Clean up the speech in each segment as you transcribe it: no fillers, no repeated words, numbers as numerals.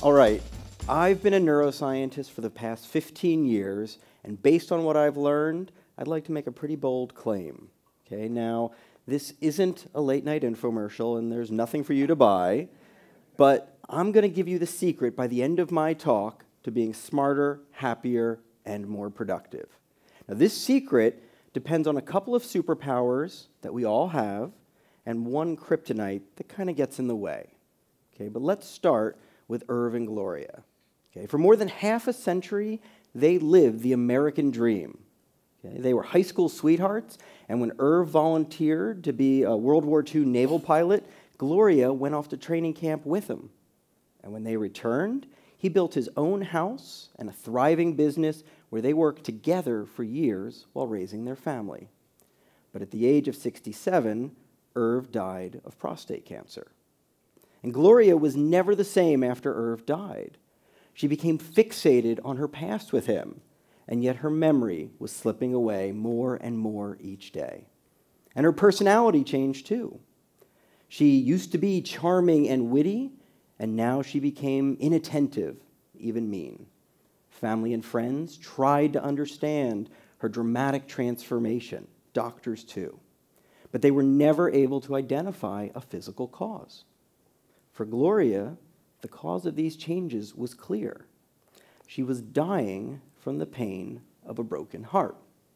All right, I've been a neuroscientist for the past 15 years, and based on what I've learned, I'd like to make a pretty bold claim. Okay, now, this isn't a late-night infomercial, and there's nothing for you to buy, but I'm going to give you the secret by the end of my talk to being smarter, happier, and more productive. Now, this secret depends on a couple of superpowers that we all have, and one kryptonite that kind of gets in the way. Okay, but let's start with Irv and Gloria. Okay, for more than half a century, they lived the American dream. Okay, they were high school sweethearts, and when Irv volunteered to be a World War II naval pilot, Gloria went off to training camp with him. And when they returned, he built his own house and a thriving business where they worked together for years while raising their family. But at the age of 67, Irv died of prostate cancer. And Gloria was never the same after Irv died. She became fixated on her past with him, and yet her memory was slipping away more and more each day. And her personality changed too. She used to be charming and witty, and now she became inattentive, even mean. Family and friends tried to understand her dramatic transformation, doctors too, but they were never able to identify a physical cause. For Gloria, the cause of these changes was clear. She was dying from the pain of a broken heart.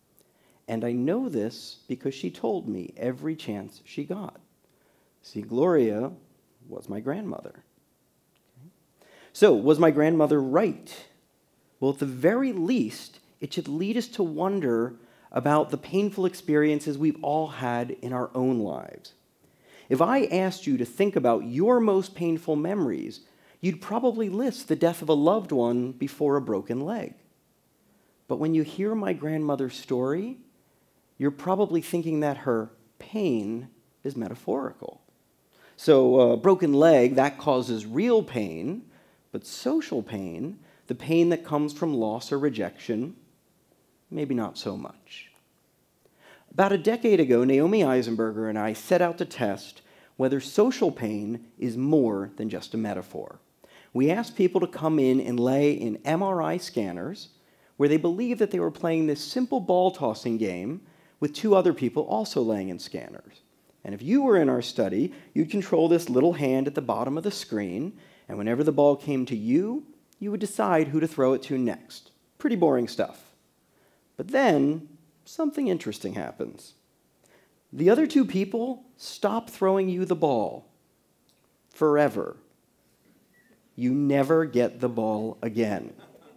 And I know this because she told me every chance she got. See, Gloria was my grandmother. Okay. So, was my grandmother right? Well, at the very least, it should lead us to wonder about the painful experiences we've all had in our own lives. If I asked you to think about your most painful memories, you'd probably list the death of a loved one before a broken leg. But when you hear my grandmother's story, you're probably thinking that her pain is metaphorical. So a broken leg, that causes real pain, but social pain, the pain that comes from loss or rejection, maybe not so much. About a decade ago, Naomi Eisenberger and I set out to test whether social pain is more than just a metaphor. We asked people to come in and lay in MRI scanners where they believed that they were playing this simple ball-tossing game with two other people also laying in scanners. And if you were in our study, you'd control this little hand at the bottom of the screen, and whenever the ball came to you, you would decide who to throw it to next. Pretty boring stuff. But then, something interesting happens. The other two people stop throwing you the ball forever. You never get the ball again.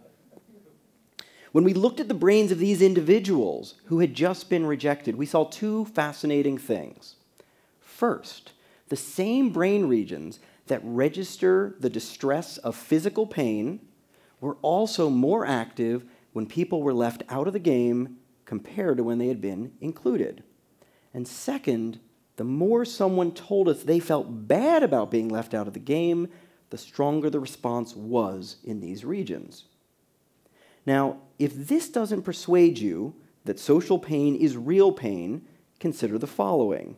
When we looked at the brains of these individuals who had just been rejected, we saw two fascinating things. First, the same brain regions that register the distress of physical pain were also more active when people were left out of the game compared to when they had been included. And second, the more someone told us they felt bad about being left out of the game, the stronger the response was in these regions. Now, if this doesn't persuade you that social pain is real pain, consider the following.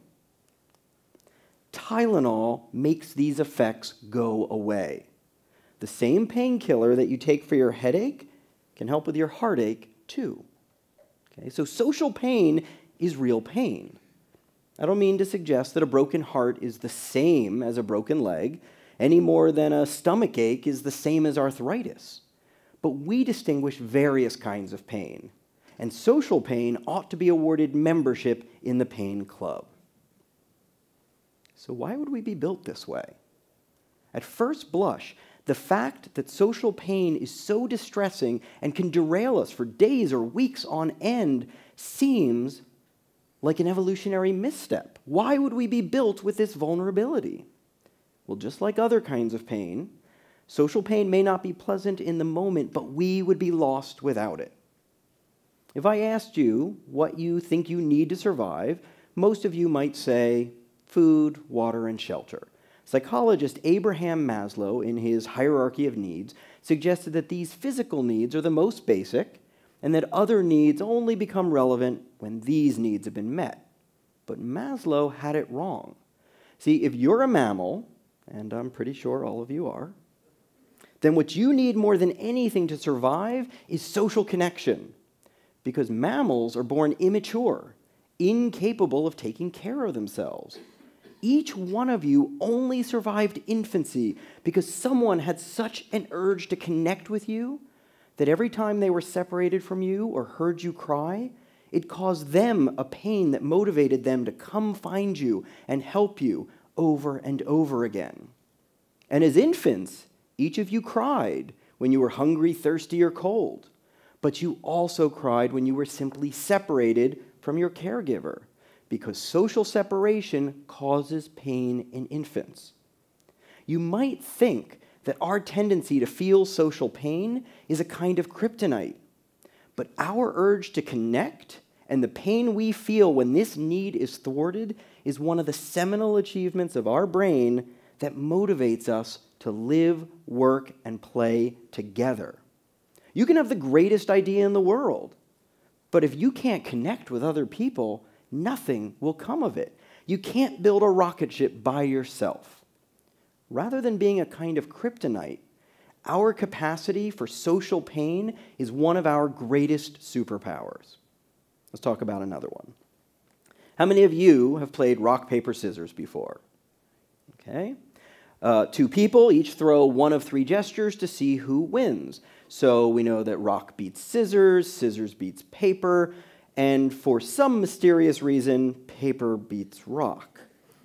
Tylenol makes these effects go away. The same painkiller that you take for your headache can help with your heartache too. Okay, so social pain is real pain. I don't mean to suggest that a broken heart is the same as a broken leg, any more than a stomach ache is the same as arthritis. But we distinguish various kinds of pain, and social pain ought to be awarded membership in the pain club. So why would we be built this way? At first blush, the fact that social pain is so distressing and can derail us for days or weeks on end seems like an evolutionary misstep. Why would we be built with this vulnerability? Well, just like other kinds of pain, social pain may not be pleasant in the moment, but we would be lost without it. If I asked you what you think you need to survive, most of you might say food, water, and shelter. Psychologist Abraham Maslow, in his hierarchy of needs, suggested that these physical needs are the most basic and that other needs only become relevant when these needs have been met. But Maslow had it wrong. See, if you're a mammal, and I'm pretty sure all of you are, then what you need more than anything to survive is social connection. Because mammals are born immature, incapable of taking care of themselves. Each one of you only survived infancy because someone had such an urge to connect with you that every time they were separated from you or heard you cry, it caused them a pain that motivated them to come find you and help you over and over again. And as infants, each of you cried when you were hungry, thirsty, or cold. But you also cried when you were simply separated from your caregiver, because social separation causes pain in infants. You might think that our tendency to feel social pain is a kind of kryptonite, but our urge to connect and the pain we feel when this need is thwarted is one of the seminal achievements of our brain that motivates us to live, work, and play together. You can have the greatest idea in the world, but if you can't connect with other people, nothing will come of it. You can't build a rocket ship by yourself. Rather than being a kind of kryptonite, our capacity for social pain is one of our greatest superpowers. Let's talk about another one. How many of you have played rock, paper, scissors before? Okay. Two people each throw one of three gestures to see who wins. So we know that rock beats scissors, scissors beats paper, and for some mysterious reason, paper beats rock.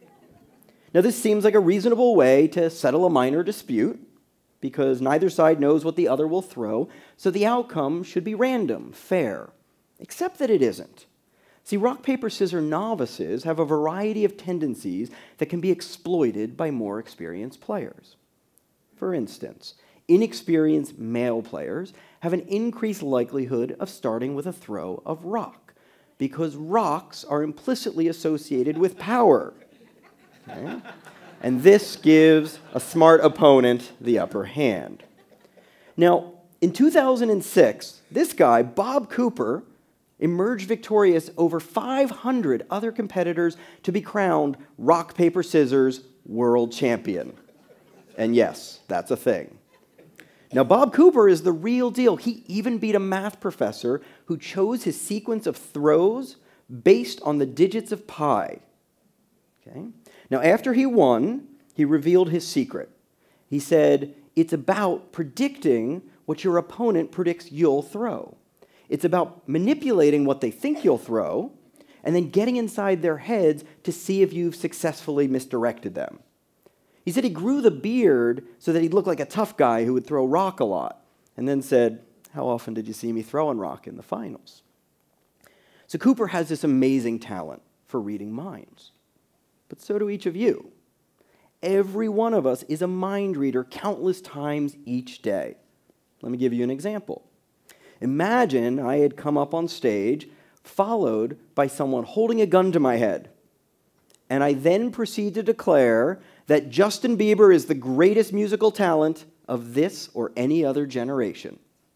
Now, this seems like a reasonable way to settle a minor dispute, because neither side knows what the other will throw, so the outcome should be random, fair, except that it isn't. See, rock, paper, scissors novices have a variety of tendencies that can be exploited by more experienced players. For instance, inexperienced male players have an increased likelihood of starting with a throw of rock, because rocks are implicitly associated with power. Okay? And this gives a smart opponent the upper hand. Now, in 2006, this guy, Bob Cooper, emerged victorious over 500 other competitors to be crowned rock, paper, scissors world champion. And yes, that's a thing. Now, Bob Cooper is the real deal. He even beat a math professor who chose his sequence of throws based on the digits of pi. Okay? Now, after he won, he revealed his secret. He said, it's about predicting what your opponent predicts you'll throw. It's about manipulating what they think you'll throw and then getting inside their heads to see if you've successfully misdirected them. He said he grew the beard so that he'd look like a tough guy who would throw rock a lot, and then said, how often did you see me throwing rock in the finals? So Cooper has this amazing talent for reading minds. But so do each of you. Every one of us is a mind reader countless times each day. Let me give you an example. Imagine I had come up on stage, followed by someone holding a gun to my head, and I then proceed to declare that Justin Bieber is the greatest musical talent of this or any other generation.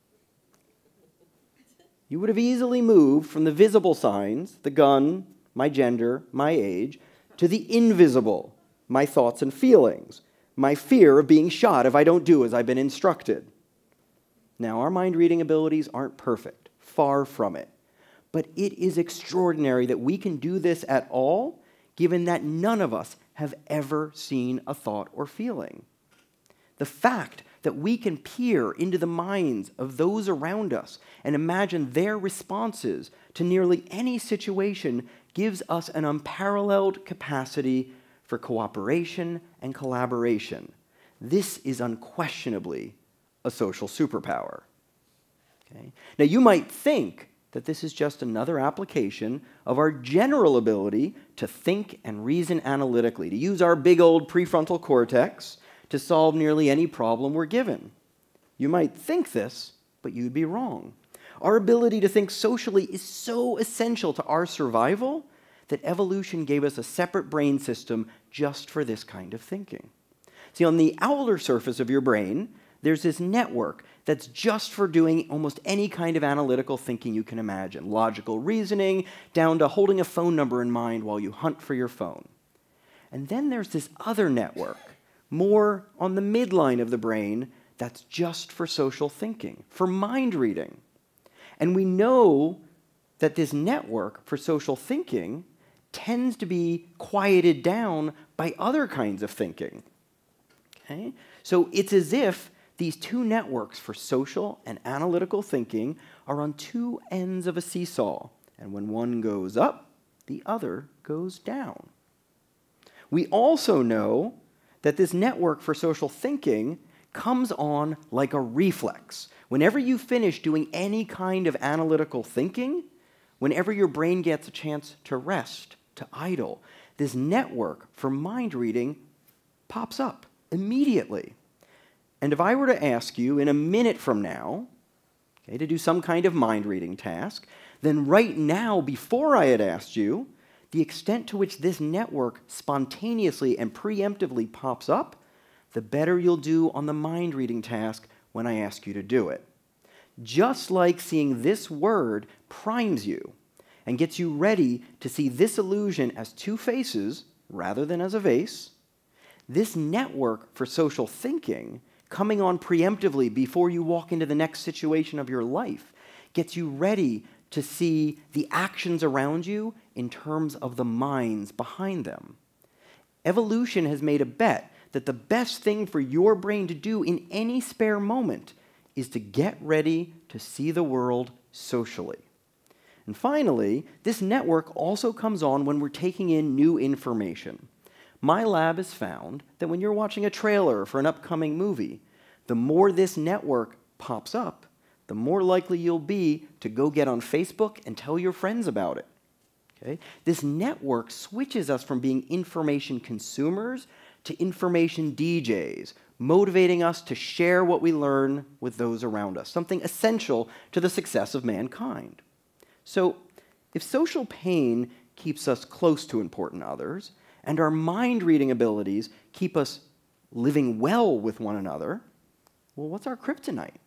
You would have easily moved from the visible signs, the gun, my gender, my age, to the invisible, my thoughts and feelings, my fear of being shot if I don't do as I've been instructed. Now, our mind-reading abilities aren't perfect, far from it. But it is extraordinary that we can do this at all, given that none of us have ever seen a thought or feeling. The fact that we can peer into the minds of those around us and imagine their responses to nearly any situation gives us an unparalleled capacity for cooperation and collaboration. This is unquestionably a social superpower. Okay? Now, you might think that this is just another application of our general ability to think and reason analytically, to use our big old prefrontal cortex to solve nearly any problem we're given. You might think this, but you'd be wrong. Our ability to think socially is so essential to our survival that evolution gave us a separate brain system just for this kind of thinking. See, on the outer surface of your brain, there's this network that's just for doing almost any kind of analytical thinking you can imagine, logical reasoning, down to holding a phone number in mind while you hunt for your phone. And then there's this other network, more on the midline of the brain, that's just for social thinking, for mind reading. And we know that this network for social thinking tends to be quieted down by other kinds of thinking. Okay? So it's as if these two networks for social and analytical thinking are on two ends of a seesaw, and when one goes up, the other goes down. We also know that this network for social thinking comes on like a reflex. Whenever you finish doing any kind of analytical thinking, whenever your brain gets a chance to rest, to idle, this network for mind reading pops up immediately. And if I were to ask you in a minute from now, okay, to do some kind of mind reading task, then right now, before I had asked you, the extent to which this network spontaneously and preemptively pops up, the better you'll do on the mind reading task when I ask you to do it. Just like seeing this word primes you and gets you ready to see this illusion as two faces rather than as a vase, this network for social thinking coming on preemptively before you walk into the next situation of your life gets you ready to see the actions around you in terms of the minds behind them. Evolution has made a bet that the best thing for your brain to do in any spare moment is to get ready to see the world socially. And finally, this network also comes on when we're taking in new information. My lab has found that when you're watching a trailer for an upcoming movie, the more this network pops up, the more likely you'll be to go get on Facebook and tell your friends about it. Okay? This network switches us from being information consumers to information DJs, motivating us to share what we learn with those around us, something essential to the success of mankind. So, if social pain keeps us close to important others, and our mind-reading abilities keep us living well with one another, well, what's our kryptonite?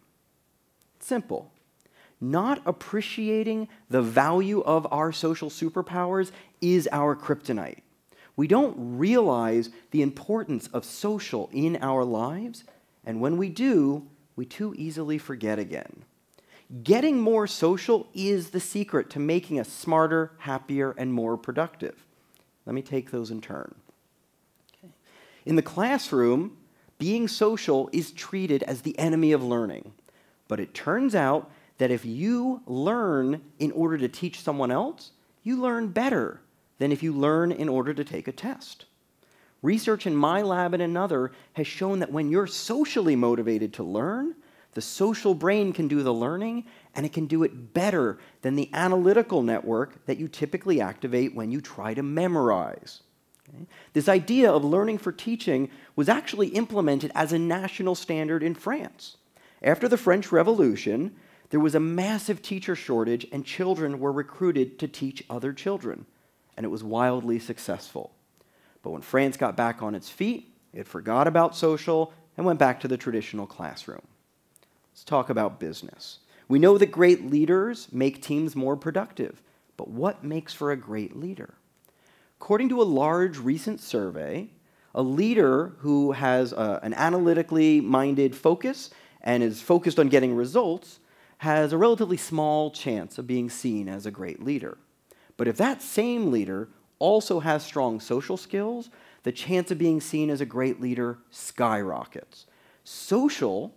Simple. Not appreciating the value of our social superpowers is our kryptonite. We don't realize the importance of social in our lives, and when we do, we too easily forget again. Getting more social is the secret to making us smarter, happier, and more productive. Let me take those in turn. Okay. In the classroom, being social is treated as the enemy of learning. But it turns out that if you learn in order to teach someone else, you learn better than if you learn in order to take a test. Research in my lab and another has shown that when you're socially motivated to learn, the social brain can do the learning, and it can do it better than the analytical network that you typically activate when you try to memorize. Okay? This idea of learning for teaching was actually implemented as a national standard in France. After the French Revolution, there was a massive teacher shortage, and children were recruited to teach other children, and it was wildly successful. But when France got back on its feet, it forgot about social and went back to the traditional classroom. Let's talk about business. We know that great leaders make teams more productive, but what makes for a great leader? According to a large recent survey, a leader who has an analytically minded focus and is focused on getting results has a relatively small chance of being seen as a great leader. But if that same leader also has strong social skills, the chance of being seen as a great leader skyrockets. Social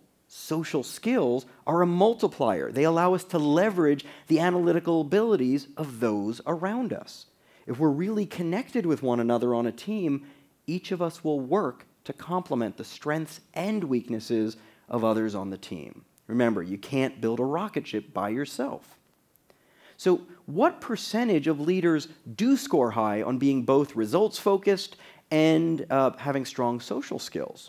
skills are a multiplier. They allow us to leverage the analytical abilities of those around us. If we're really connected with one another on a team, each of us will work to complement the strengths and weaknesses of others on the team. Remember, you can't build a rocket ship by yourself. So, what percentage of leaders do score high on being both results-focused and having strong social skills?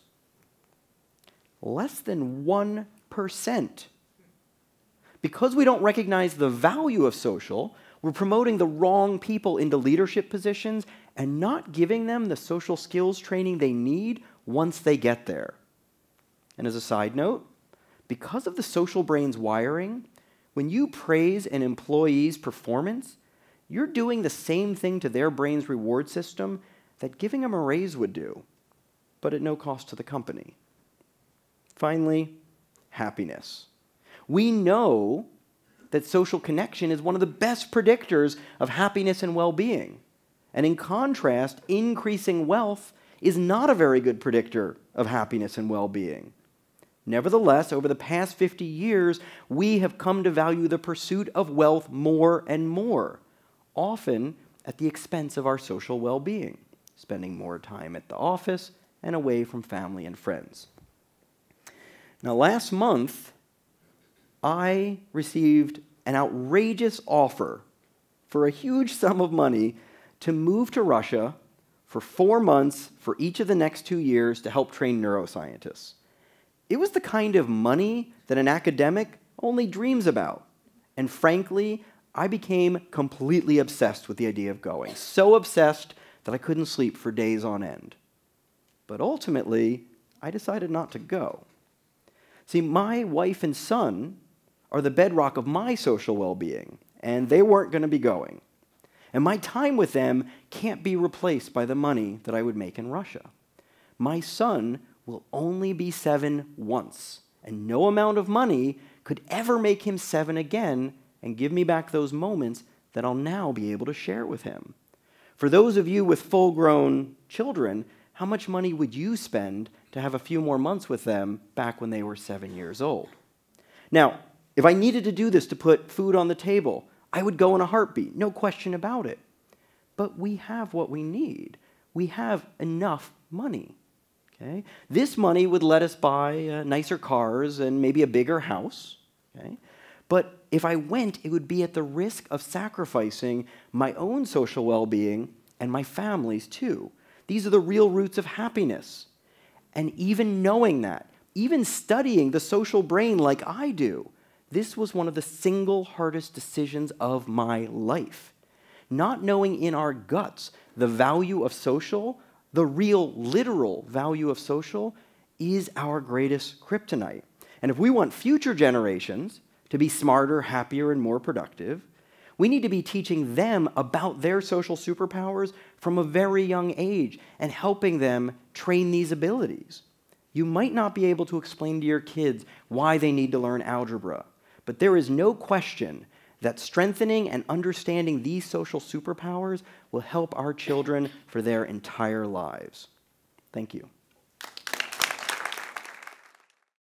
Less than 1%. Because we don't recognize the value of social, we're promoting the wrong people into leadership positions and not giving them the social skills training they need once they get there. And as a side note, because of the social brain's wiring, when you praise an employee's performance, you're doing the same thing to their brain's reward system that giving them a raise would do, but at no cost to the company. Finally, happiness. We know that social connection is one of the best predictors of happiness and well-being. And in contrast, increasing wealth is not a very good predictor of happiness and well-being. Nevertheless, over the past 50 years, we have come to value the pursuit of wealth more and more, often at the expense of our social well-being, spending more time at the office and away from family and friends. Now, last month, I received an outrageous offer for a huge sum of money to move to Russia for 4 months for each of the next 2 years to help train neuroscientists. It was the kind of money that an academic only dreams about. And frankly, I became completely obsessed with the idea of going. So obsessed that I couldn't sleep for days on end. But ultimately, I decided not to go. See, my wife and son are the bedrock of my social well-being, and they weren't going to be going. And my time with them can't be replaced by the money that I would make in Russia. My son will only be 7 once, and no amount of money could ever make him 7 again and give me back those moments that I'll now be able to share with him. For those of you with full-grown children, how much money would you spend to have a few more months with them back when they were 7 years old? Now, if I needed to do this to put food on the table, I would go in a heartbeat, no question about it. But we have what we need. We have enough money. Okay? This money would let us buy nicer cars and maybe a bigger house. Okay? But if I went, it would be at the risk of sacrificing my own social well-being and my family's too. These are the real roots of happiness. And even knowing that, even studying the social brain like I do, this was one of the single hardest decisions of my life. Not knowing in our guts the value of social, the real literal value of social, is our greatest kryptonite. And if we want future generations to be smarter, happier, and more productive, we need to be teaching them about their social superpowers from a very young age and helping them train these abilities. You might not be able to explain to your kids why they need to learn algebra, but there is no question that strengthening and understanding these social superpowers will help our children for their entire lives. Thank you.